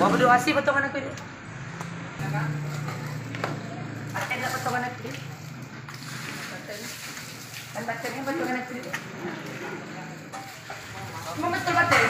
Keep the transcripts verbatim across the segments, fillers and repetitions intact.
Kau berdua kasih potongan aku ini. Paten nak potongan aku ini. Paten. Kan patennya potongan aku ini. Mau betul paten?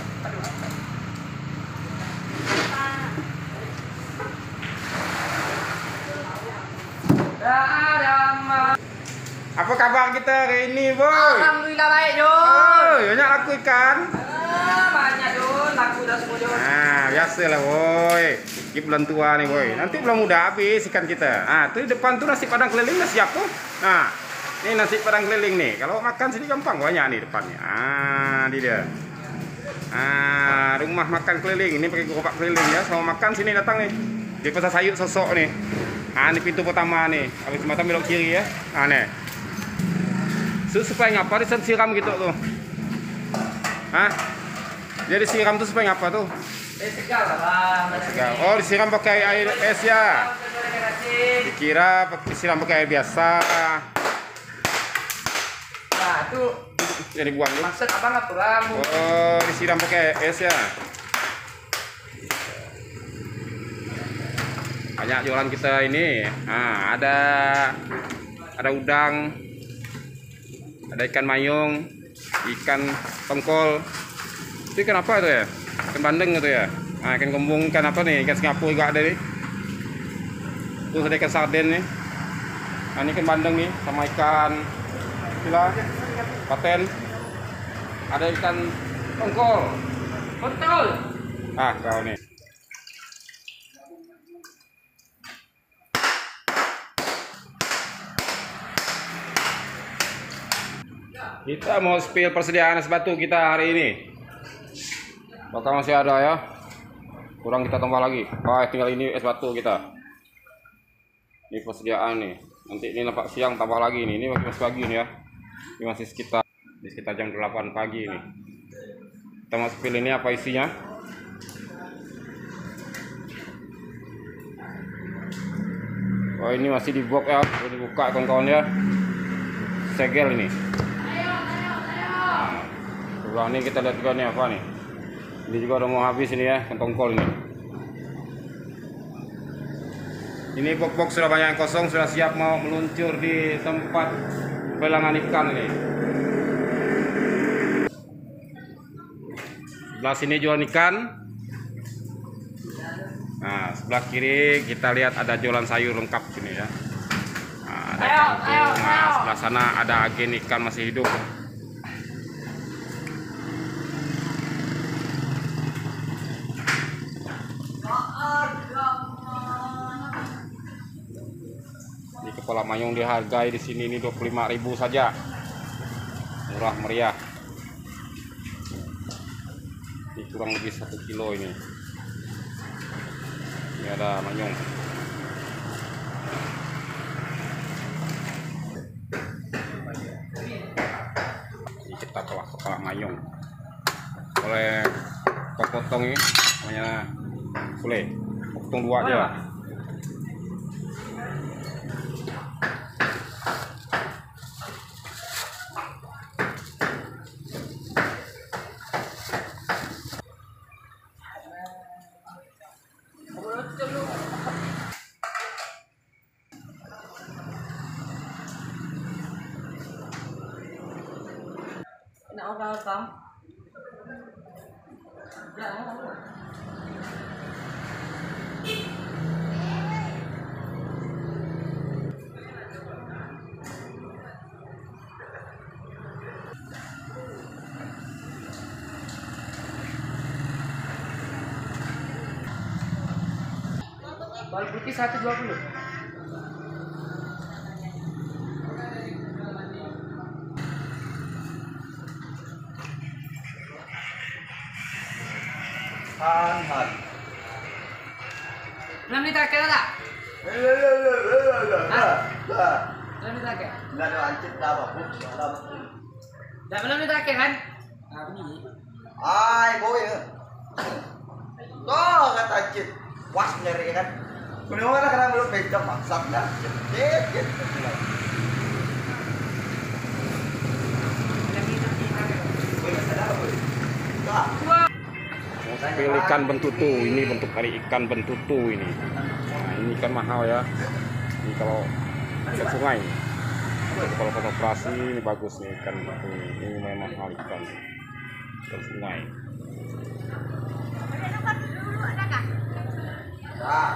Apa kabar kita hari ini, boy? Alhamdulillah baik, Jun. Oh, banyak laku ikan. Ah, banyak, Jun. Laku dah semua, Jun. Nah, biasalah, boy. Ini bulan tua nih, boy. Nanti belum mudah habis ikan kita. Ah, tuh di depan tuh nasi padang keliling udah siap tuh. Nah, ini nasi padang keliling nih. Kalau makan sini gampang, banyak nih depannya. Ah, ini dia. Ah, rumah makan keliling. Ini pakai gerobak keliling ya. Sama makan sini datang nih. Di pasar sayur sosok nih. Ah, ini pintu pertama nih. Habis mata belok kiri ya. Ah, nih. Supaya ngapa disiram gitu tuh? Hah? Jadi siram tuh supaya ngapa tuh? Eh, segar lah, Bang. Segar. Oh, disiram pakai air es ya? Dikira disiram pakai air biasa. Nah, itu Jadi buang tuh. maksud abang apa, Bang? Oh, disiram pakai es ya? Banyak jualan kita ini. Nah, ada ada udang, ada ikan mayung, ikan tongkol. Itu ikan apa itu ya? Ikan bandeng gitu ya? Nah, ikan kembung, ikan apa nih? Ikan Singapura juga ada nih. Terus ada ikan sarden nih. Nah, ini ikan bandeng nih, sama ikan gila, paten. Ada ikan tongkol. Betul. Ah, kau nih. Kita mau spill persediaan es batu kita hari ini. Bakal masih ada ya. Kurang kita tambah lagi. Oh, tinggal ini es batu kita. Ini persediaan nih. Nanti ini nampak siang tambah lagi nih. Ini masih pagi nih ya. Ini masih sekitar di sekitar jam delapan pagi nih. Kita mau spill ini apa isinya? Oh, ini masih dibuka ya. Dibuka kawan-kawan ya. Segel ini. Sebelah ini kita lihat juga nih apa nih. Ini juga udah mau habis ini ya, tongkol ini. Ini box-box sudah banyak yang kosong, sudah siap mau meluncur di tempat pelelangan ikan ini. Sebelah sini jualan ikan. Nah, sebelah kiri kita lihat ada jualan sayur lengkap sini ya. Nah, ada kangkung. Nah, sebelah sana ada agen ikan masih hidup. Di kepala mayung dihargai di sini ini dua puluh lima ribu saja. Murah meriah. Ini kurang lebih satu kilo ini. Ini ada manyung. Ini kita telah kepala mayung. Oleh potong ini namanya sule. Potong dua aja. Nak orang apa? Bawang putih satu dua puluh. Han-han. Belum ditakir tak? Hah? Belum ditakir. Nggak ada lancip dah, bagus. Tak belum ditakir kan? Ah, bunyi. Ay, boy. Tuh, kata lancip. Was nyari kan. Kuno kan kadang belum beda masak dah. Cepet, cepet. Pilih ikan bentutu, ini bentuk dari ikan bentutu ini. Nah, ini ikan mahal ya. Ini kalau ikan sungai. Jadi kalau pada operasi ini bagus nih ikan bentutu. Ini memang mahal ikan. Ikan sungai. Nah.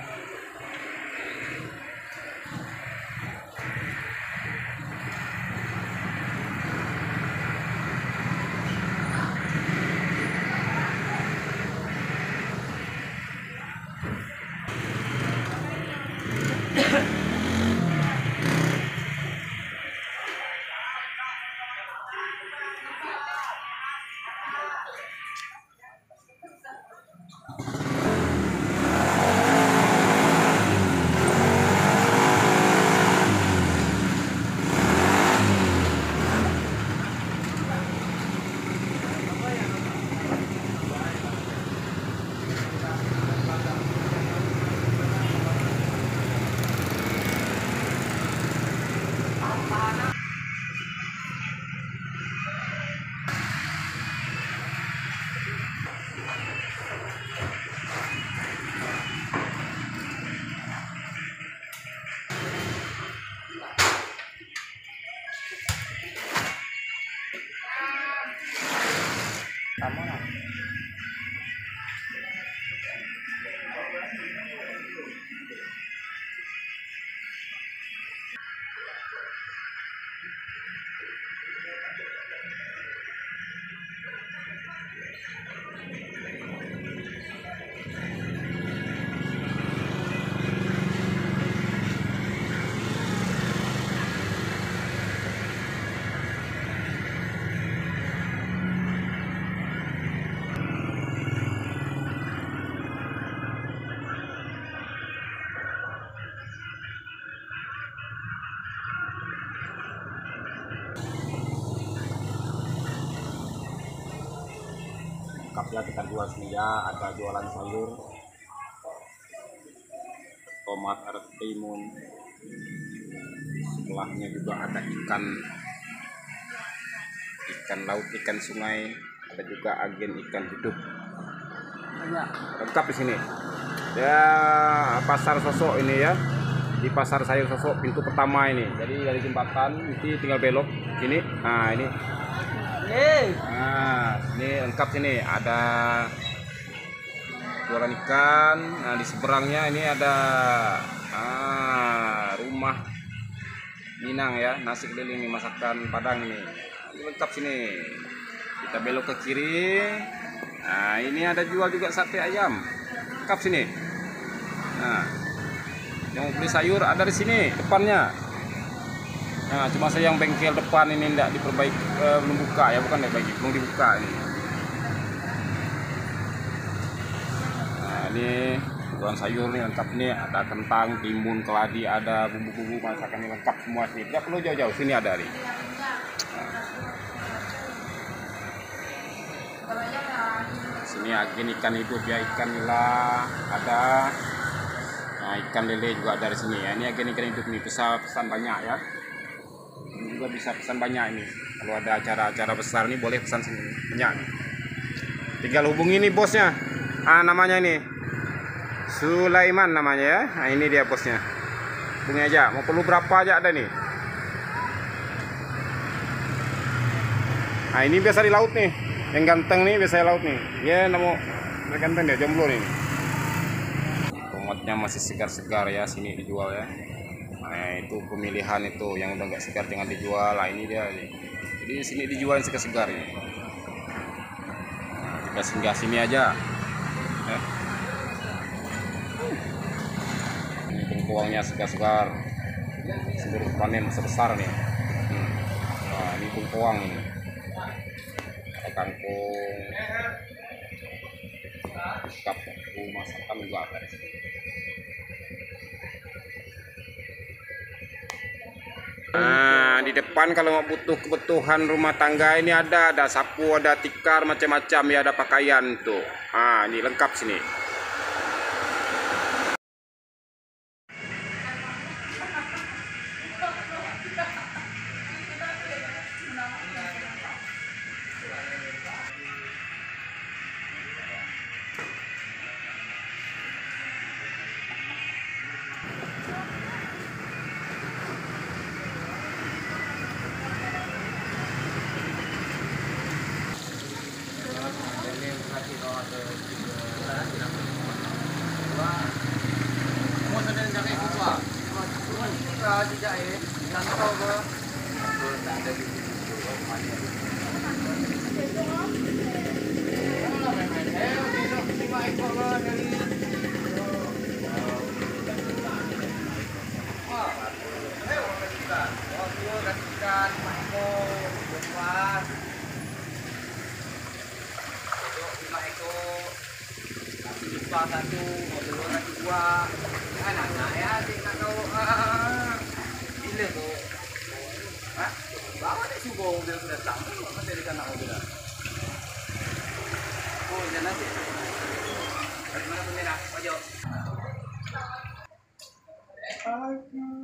Lengkapnya kita jual sini ya, ada jualan sayur, tomat, ada timun, sebelahnya juga ada ikan ikan laut, ikan sungai, ada juga agen ikan hidup. Lengkap di sini ya. Pasar Sosok ini ya, di pasar sayur Sosok pintu pertama ini. Jadi dari jembatan nanti tinggal belok sini. Nah ini, nah ini lengkap sini, ada jualan ikan. Nah di seberangnya ini ada ah, rumah Minang ya, nasi keliling masakan Padang ini. Ini lengkap sini. Kita belok ke kiri. Nah ini ada jual juga sate ayam, lengkap sini. Nah yang mau beli sayur ada di sini depannya. Nah, cuma saya yang bengkel depan ini tidak diperbaiki, eh, belum buka ya, bukan diperbaiki, belum dibuka ini. Nah, ini jualan sayur nih lengkap nih, ada kentang, timun, keladi, ada bumbu-bumbu masakan ini lengkap semua sih. Tidak perlu jauh-jauh, sini ada nih. Nah. Sini agen ikan hidup ya, ikan nila ada. Nah, ikan lele juga ada di sini ya. Ini agen ikan hidup nih, pesan pesan banyak ya. Ini juga bisa pesan banyak ini. Kalau ada acara-acara besar nih boleh pesan sini banyak. Tinggal hubungi nih bosnya. Ah namanya ini Sulaiman namanya ya. Nah ini dia bosnya. Hubungi aja. Mau perlu berapa aja ada nih. Nah ini biasa di laut nih. Yang ganteng nih biasa di laut nih. Ya namo ganteng dia, jomblo nih. Tomatnya masih segar-segar ya, sini dijual ya. Nah itu pemilihan itu yang udah nggak segar jangan dijual. Nah ini dia nih. Jadi sini dijual yang segar-segar ini. Nah, kita singgah sini aja. Eh. Ini bengkoangnya segar-segar. Seluruh panen sebesar nih. Hmm. Nah ini bengkoang ini. Ada kangkung. Kap masakan juga ada di sini. Nah, di depan kalau mau butuh kebutuhan rumah tangga ini ada, ada sapu, ada tikar, macam-macam ya, ada pakaian tuh. Ah, ini lengkap sini. satu, mobil satu dua, anak-anak ya, tidak tahu bila tu, ah, bawa deh subuh mobil sudah sampai, masih di sana mobil. Oh, jangan sih. Dari mana tu merah, pojok.